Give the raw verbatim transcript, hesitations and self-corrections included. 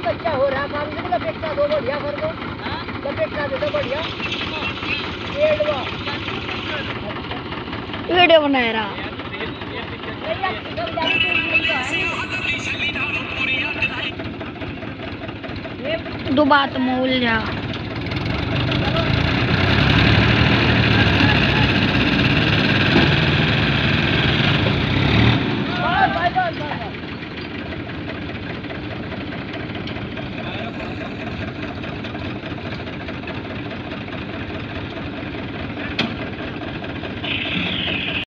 बच्चा हो रहा काम से लपेटा दो बढ़िया कर दो लपेटा दे दो बढ़िया वीडियो बना रहा दो बात मोल जा